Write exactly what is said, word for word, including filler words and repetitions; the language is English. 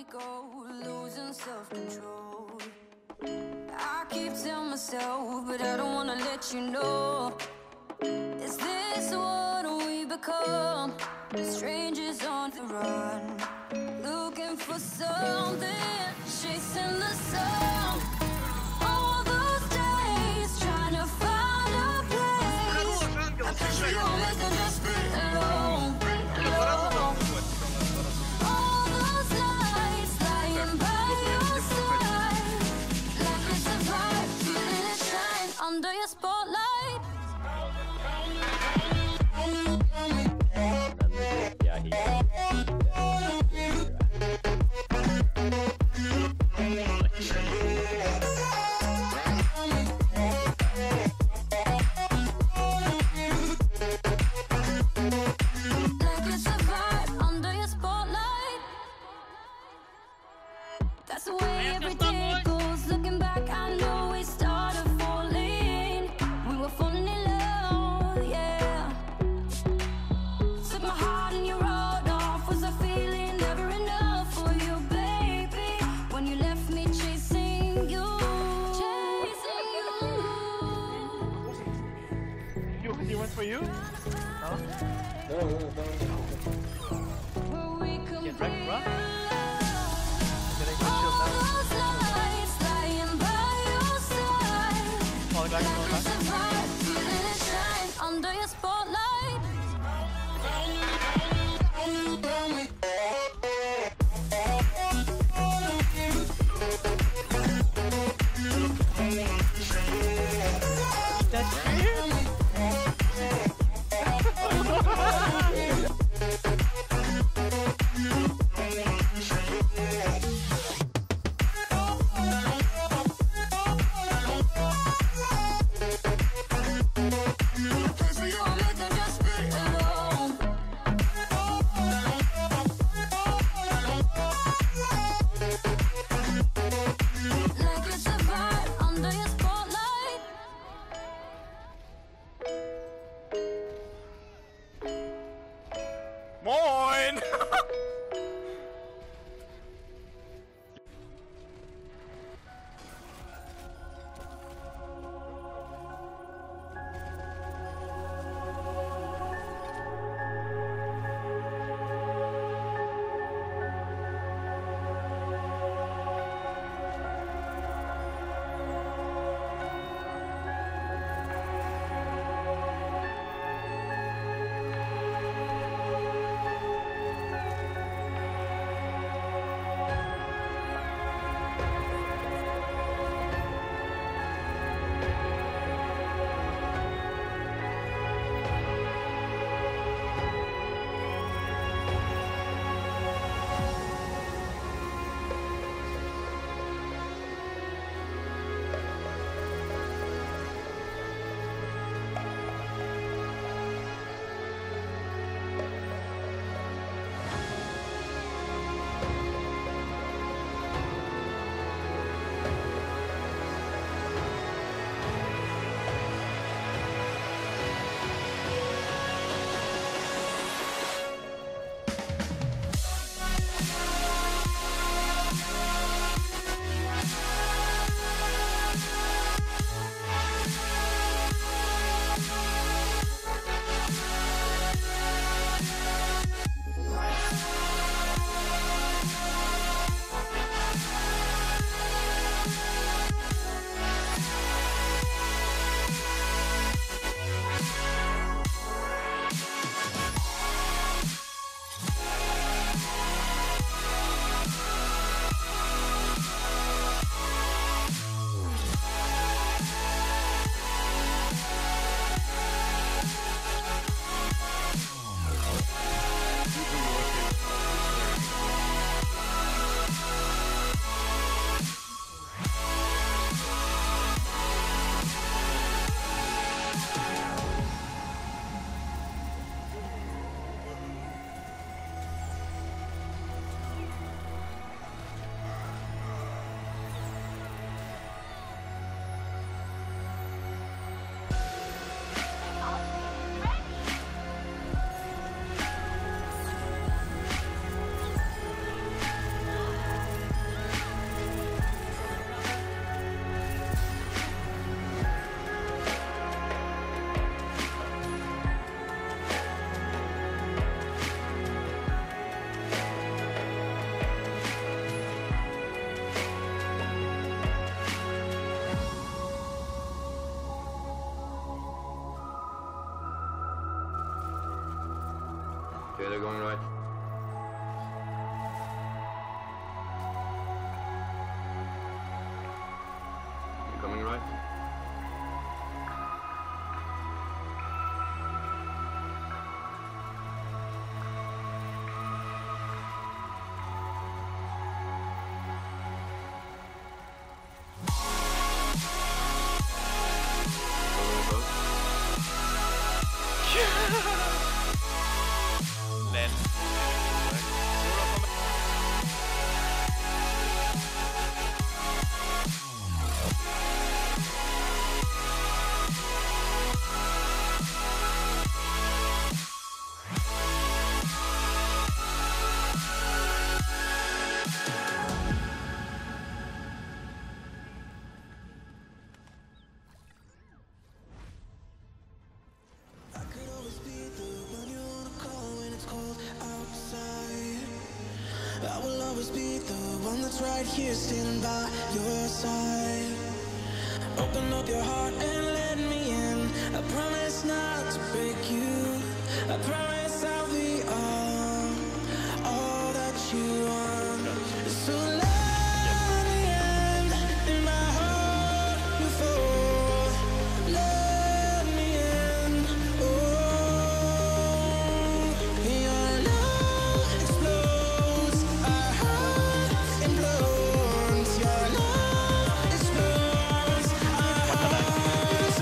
go, losing self-control. I keep telling myself, but I don't wanna let you know. Is this what we become? Strangers on the run, looking for something, chasing the sun. All those days, trying to find a place. I bet you always gonna just be alone, alone. All those nights, lying by your side, like it's a vibe, feeling it shine under your spotlight. Yeah, he. Like it's a vibe under your spotlight. That's the way every day goes. Looking back, I know we started falling. We were falling in love, yeah. Took my heart and you wrote off. Was I feeling never enough for you, baby? When you left me chasing you, chasing you. You, he went for you? Where we can Get ready, be bro. alone. Did I get All shield now? those nights lying by your side, Falling back, like falling it's a back. vibe, feeling it shine under your spotlight. That's weird. are going right. You're coming right. Left. I will always be the one that's right here standing by your side. Open up your heart and let me in. I promise not to break you. I promise I'll be all, all that you want. So let me in, in my heart before. Let me in, oh. Your love explodes, our heart implodes. Your love explodes, our hearts